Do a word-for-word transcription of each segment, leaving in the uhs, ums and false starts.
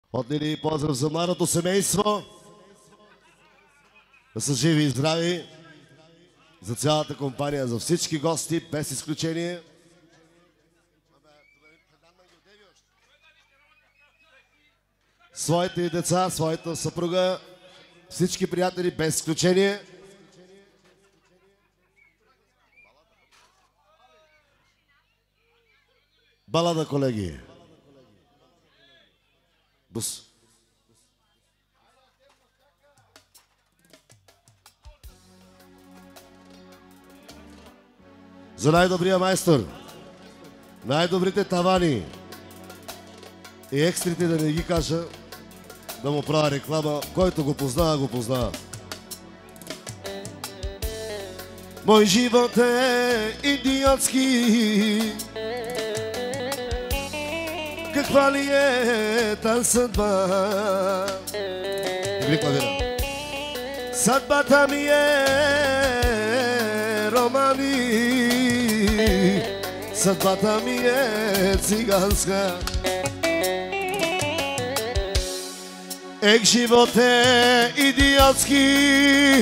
От Лили поздрав за младото семейство. Да са живи и здрави. За цялата компания, за всички гости, без изключение. Своите деца, своята съпруга, всички приятели, без изключение. Балада, колеги. Бус. За най-добрия майстор, най-добрите тавани и екстрите, да не ги кажа, да му правя реклама. Който го познава, го познава. Мой живот е идиотски, каква ли е та съдба? Съдбата ми е романи, съдбата ми е циганска. Ех, живот е идиотски,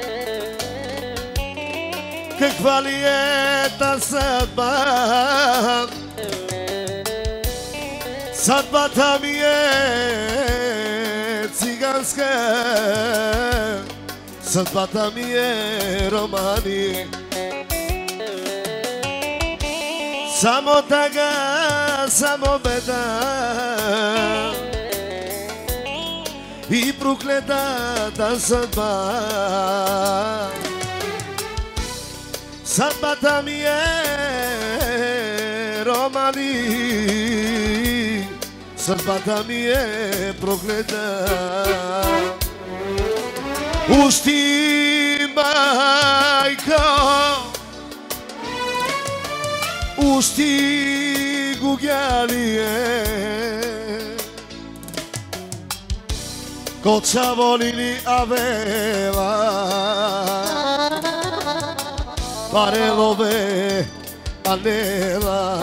каква ли е та съдба? Съдбата ми е циганска, съдбата ми е романи. Само тъга, само беда и проклетата съдба. Съдбата ми е романи, съдбата ми е проклета. Уж ти, майко, уж ти, гугялие, коца волили авела, парелове анела.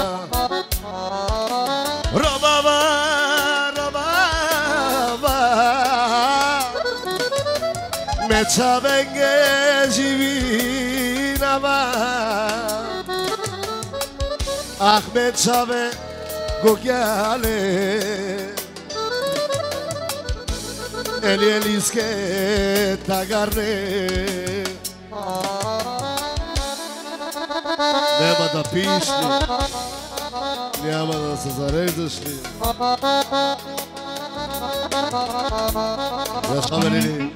Робава, робава, меца венге живинава. Ах, меца ве гогяле, ели елиске тагарне. Нема да пиш ли? Няма да се зареждаш ли? Решаме ли?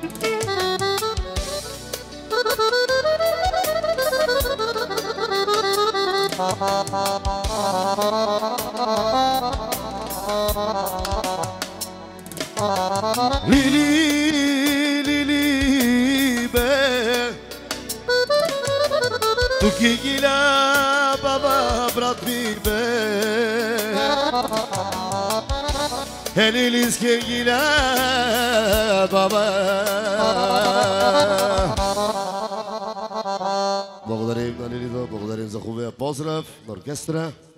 Лили, лили, бе, туки гиля, баба, брат ми, бе. Елилиске гиля, баба. Благодарим на Лилито, благодарим за хубавия поздрав на оркестра.